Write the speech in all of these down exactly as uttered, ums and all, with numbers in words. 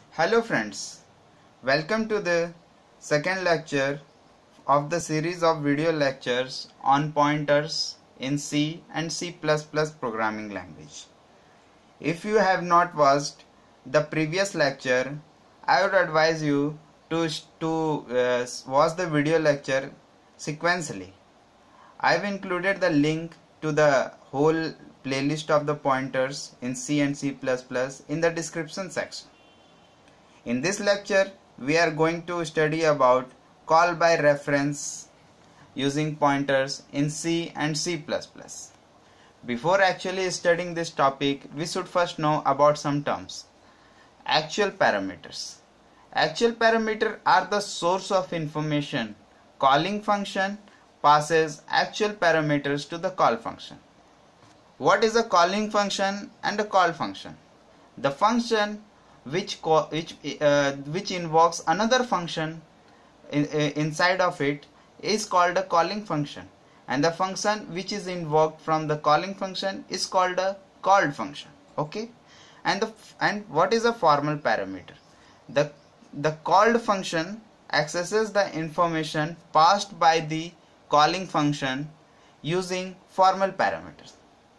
Hello friends, welcome to the second lecture of the series of video lectures on pointers in C and C plus plus programming language. If you have not watched the previous lecture, I would advise you to, to uh, watch the video lecture sequentially. I have included the link to the whole playlist of the pointers in C and C plus plus in the description section. In this lecture, we are going to study about call by reference using pointers in C and C plus plus. Before actually studying this topic, we should first know about some terms. Actual parameters. Actual parameters are the source of information. Calling function passes actual parameters to the call function. What is a calling function and a call function? The function which which uh, which invokes another function in, uh, inside of it is called a calling function, and the function which is invoked from the calling function is called a called function. Okay, and the and what is a formal parameter? The the called function accesses the information passed by the calling function using formal parameters.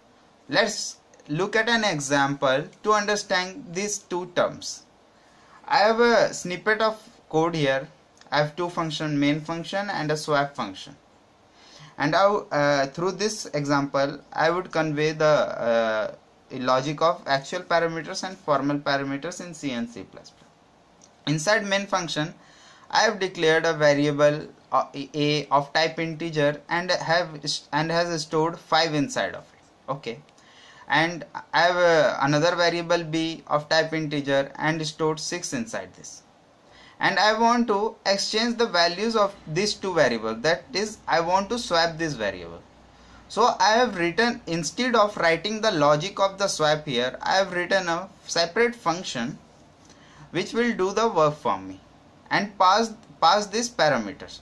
Let's look at an example to understand these two terms. I have a snippet of code here. I have two functions, main function and a swap function. And I, uh, through this example, I would convey the uh, logic of actual parameters and formal parameters in C and C plus plus. Inside main function, I have declared a variable uh, a of type integer and have and has stored five inside of it. Okay. And I have uh, another variable b of type integer and stored six inside this, and I want to exchange the values of these two variables, that is I want to swap this variable. So I have written, instead of writing the logic of the swap here, I have written a separate function which will do the work for me and pass pass these parameters.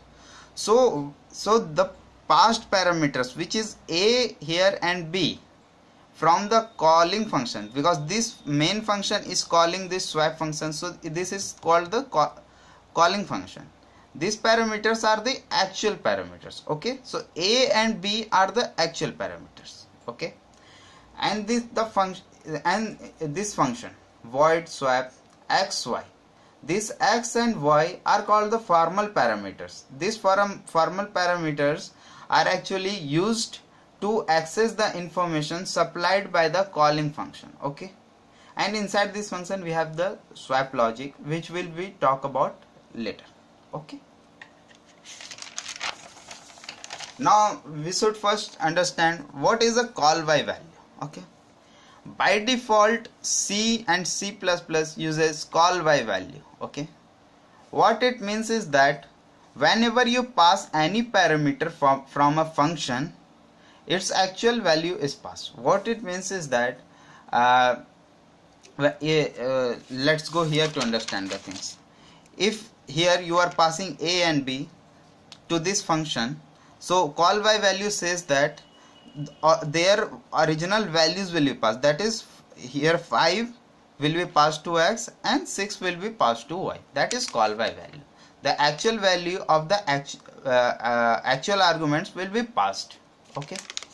So so the passed parameters, which is a here and b, from the calling function, because this main function is calling this swap function, so this is called the call, calling function. These parameters are the actual parameters. Okay, so a and b are the actual parameters. Okay, and this the function and this function void swap xy, this x and y are called the formal parameters. These form, formal parameters are actually used to access the information supplied by the calling function. Okay, and inside this function we have the swap logic, which will be talk about later. Okay, now we should first understand what is a call by value. Okay, by default C and C plus plus uses call by value. Okay, what it means is that whenever you pass any parameter from from a function, its actual value is passed. What it means is that uh, uh, let's go here to understand the things. If here you are passing a and b to this function, so call by value says that uh, their original values will be passed, that is here five will be passed to x and six will be passed to y. That is call by value. The actual value of the actu uh, uh, actual arguments will be passed. Okay,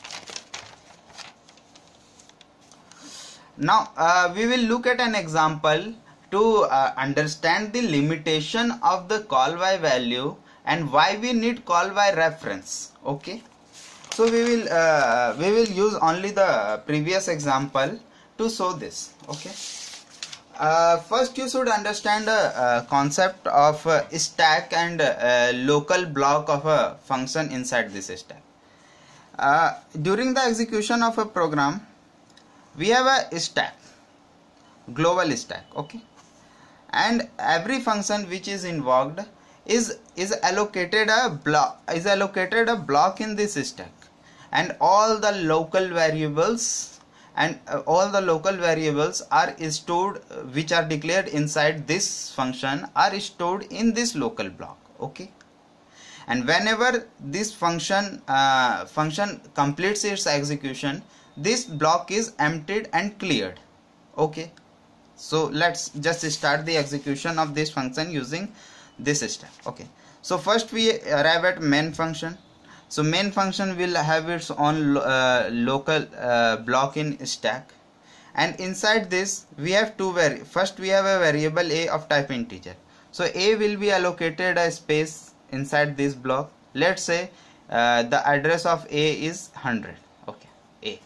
now uh, we will look at an example to uh, understand the limitation of the call by value and why we need call by reference. Okay, so we will uh, we will use only the previous example to show this. Okay, uh, first you should understand the uh, concept of uh, stack and uh, local block of a function inside this stack. Uh, during the execution of a program, we have a stack, global stack. Okay, and every function which is invoked is is allocated a block is allocated a block in this stack, and all the local variables and uh, all the local variables are stored, uh, which are declared inside this function, are stored in this local block. Okay, and whenever this function uh, function completes its execution, this block is emptied and cleared. Okay, So let's just start the execution of this function using this step. Okay, so first we arrive at main function. So main function will have its own lo uh, local uh, block in stack, and inside this we have two vari first we have a variable a of type integer. So a will be allocated a space inside this block. Let's say uh, the address of a is one hundred. Okay, a,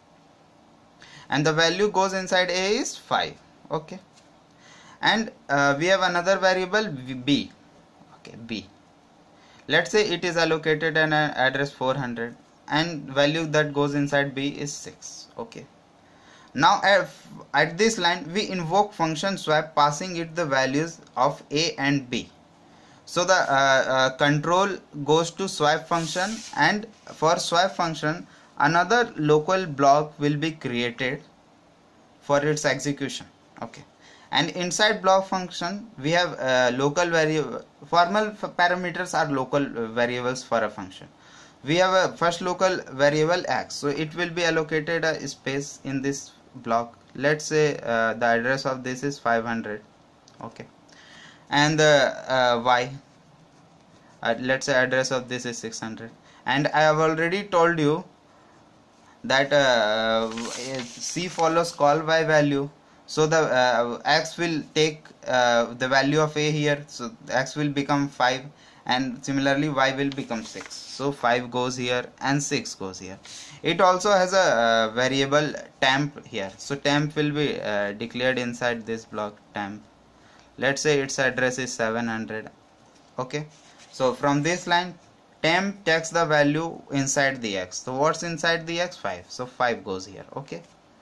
and the value goes inside a is five. Okay, and uh, we have another variable b. Okay, b, let's say it is allocated an address four hundred, and value that goes inside b is six. Okay, now at, at this line we invoke function swap, passing it the values of a and b. So the uh, uh, control goes to swap function, and for swap function another local block will be created for its execution. Okay, and inside block function we have uh, local variable. Formal parameters are local variables for a function. We have a first local variable x, so it will be allocated a space in this block. Let's say uh, the address of this is five hundred. Okay, and the uh, y, uh, let's say address of this is six hundred, and I have already told you that uh, C follows call by value. So the uh, x will take uh, the value of a here, so x will become five, and similarly y will become six. So five goes here and six goes here. It also has a uh, variable temp here, so temp will be uh, declared inside this block temp. Let's say its address is seven hundred. Okay, so from this line temp takes the value inside the x. So what's inside the x? five. So five goes here. Okay,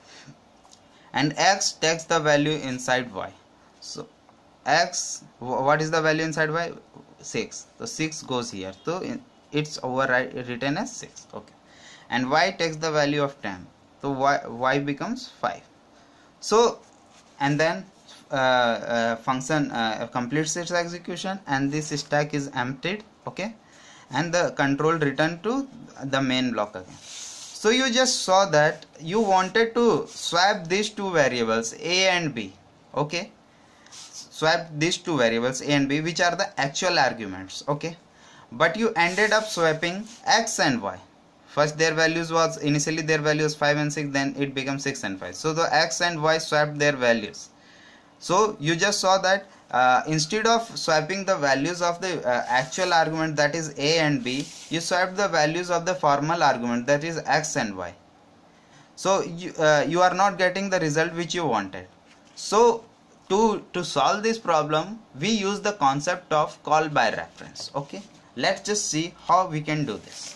and x takes the value inside y. So x, what is the value inside y? six. So six goes here, so it's overwrite written as six. Okay, and y takes the value of temp, so y, y becomes five. So and then uh, uh, function uh, completes its execution, and this stack is emptied. Okay, and the control return to the main block again. So you just saw that you wanted to swap these two variables a and b. Okay, swap these two variables a and b, which are the actual arguments. Okay, but you ended up swapping x and y. First their values was initially their values five and six, then it becomes six and five. So the x and y swapped their values. So you just saw that uh, instead of swapping the values of the uh, actual argument, that is a and b, you swapped the values of the formal argument, that is x and y. So you, uh, you are not getting the result which you wanted. So to to solve this problem, we use the concept of call by reference. Okay, let's just see how we can do this.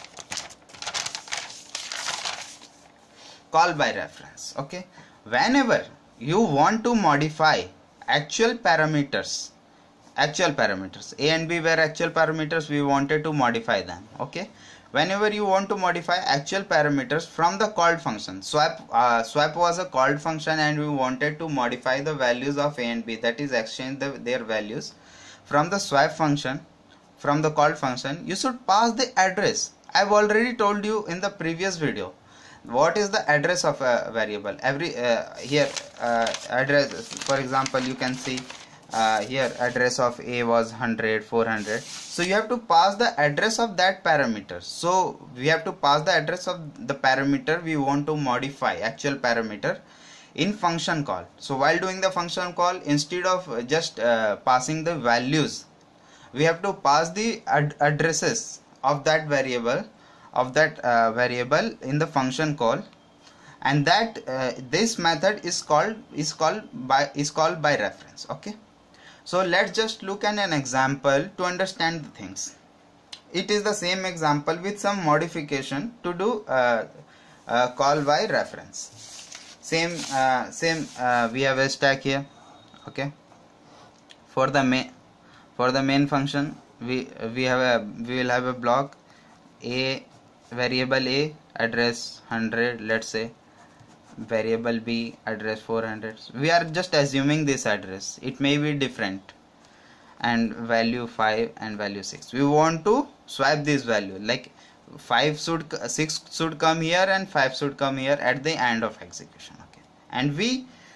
Call by reference. Okay, whenever you want to modify actual parameters, actual parameters a and b were actual parameters, we wanted to modify them. Okay, whenever you want to modify actual parameters from the called function, swap uh, swap was a called function, and we wanted to modify the values of a and b, that is exchange the, their values from the swap function, from the called function, you should pass the address. I've already told you in the previous video what is the address of a variable. Every uh, here uh, address, for example, you can see uh, here address of a was one hundred, four hundred. So you have to pass the address of that parameter. So we have to pass the address of the parameter we want to modify, actual parameter, in function call. So while doing the function call, instead of just uh, passing the values, we have to pass the ad addresses of that variable of that uh, variable in the function call, and that uh, this method is called is called by is called by reference. Okay, so let's just look at an example to understand the things. It is the same example with some modification to do uh, uh, call by reference. Same uh, same uh, we have a stack here. Okay, for the main for the main function, we we have a we will have a block a, variable a address one hundred, let's say, variable b address four hundred. We are just assuming this address, it may be different, and value five and value six. We want to swap this value, like five should six should come here and five should come here at the end of execution. Okay, and we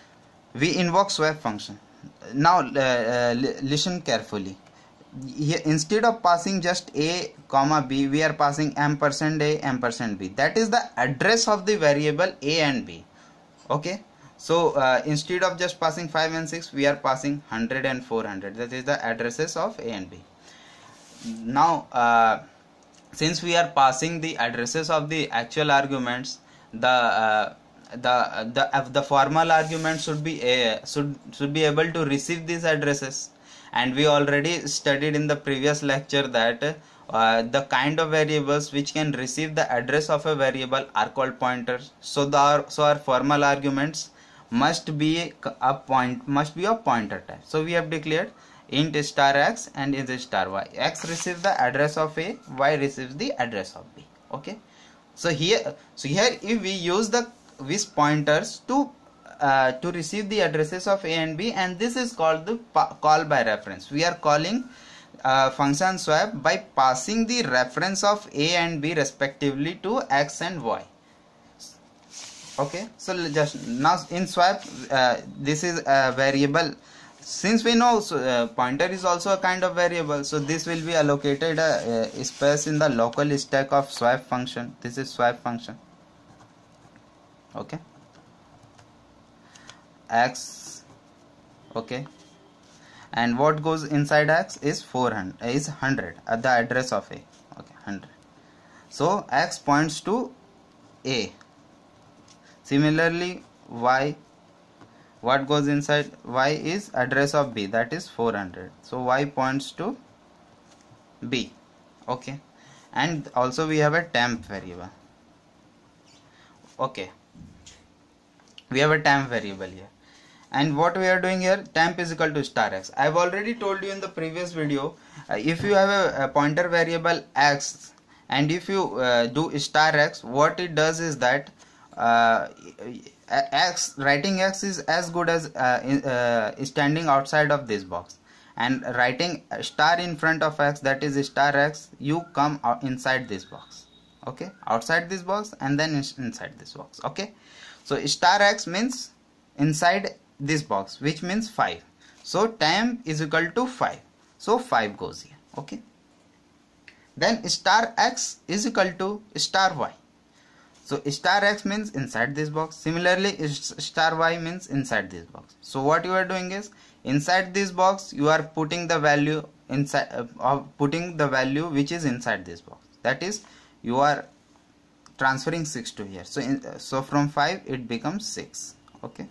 we invoke swap function. Now uh, uh, listen carefully. Here, instead of passing just a comma b, we are passing ampersand a ampersand b. That is the address of the variable a and b. Okay, so uh, instead of just passing five and six, we are passing one hundred and four hundred. That is the addresses of a and b. Now uh, since we are passing the addresses of the actual arguments, the uh, the the uh, the formal argument should be a should should be able to receive these addresses. And we already studied in the previous lecture that uh, the kind of variables which can receive the address of a variable are called pointers. So the so our formal arguments must be a point must be of pointer type. So we have declared int star x and int star y. X receives the address of a, y receives the address of b. Okay. So here so here if we use the these pointers to Uh, to receive the addresses of a and b, and this is called the call by reference. We are calling uh, function swap by passing the reference of a and b respectively to x and y. Okay, so just now in swap uh, this is a variable. Since we know so, uh, pointer is also a kind of variable, so this will be allocated a, a space in the local stack of swap function. This is swap function. Okay, x. Okay, and what goes inside x is four hundred is one hundred at the address of a. Okay, one hundred. So x points to a. Similarly y, what goes inside y is address of b, that is four hundred. So y points to b. Okay, and also we have a temp variable. Okay, we have a temp variable here. And what we are doing here, temp is equal to star x. I have already told you in the previous video, uh, if you have a, a pointer variable x and if you uh, do star x, what it does is that uh, x writing x is as good as uh, in, uh, standing outside of this box, and writing star in front of x, that is star x, you come out inside this box. Okay, outside this box and then inside this box. Okay, so star x means inside this box, which means five. So temp is equal to five, so five goes here. Okay, then star x is equal to star y. So star x means inside this box. Similarly star y means inside this box. So what you are doing is, inside this box you are putting the value inside uh, of putting the value which is inside this box, that is you are transferring six to here. So in, uh, so from five it becomes six. Okay,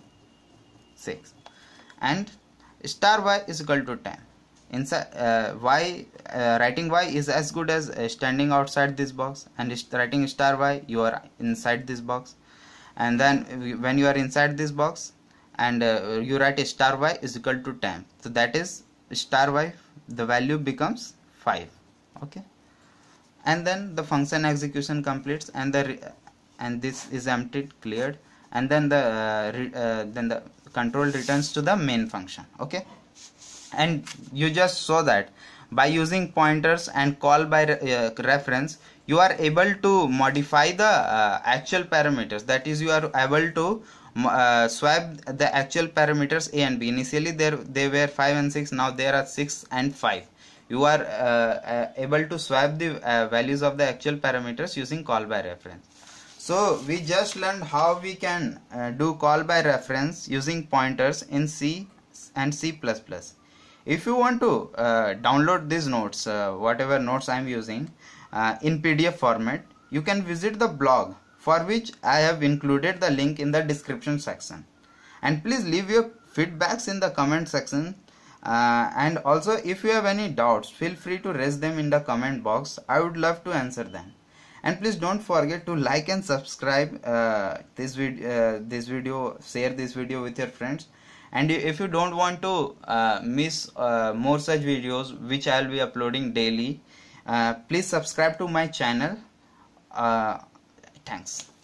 six, and star y is equal to ten. Inside uh, y uh, writing y is as good as uh, standing outside this box, and writing star y, you are inside this box. And then when you are inside this box and uh, you write star y is equal to ten, so that is star y, the value becomes five. Okay, and then the function execution completes, and the and this is emptied, cleared, and then the uh, re, uh, then the control returns to the main function. Okay, and you just saw that by using pointers and call by re, uh, reference, you are able to modify the uh, actual parameters, that is you are able to uh, swap the actual parameters a and b. Initially there they were five and six, now there are six and five. You are uh, uh, able to swap the uh, values of the actual parameters using call by reference. So we just learned how we can uh, do call by reference using pointers in C and C plus plus. If you want to uh, download these notes, uh, whatever notes I am using uh, in P D F format, you can visit the blog, for which I have included the link in the description section. And please leave your feedbacks in the comment section. Uh, and also if you have any doubts, feel free to raise them in the comment box. I would love to answer them. And please don't forget to like and subscribe uh, this video, uh, this video, share this video with your friends. And if you don't want to uh, miss uh, more such videos which I will be uploading daily, uh, please subscribe to my channel. Uh, thanks.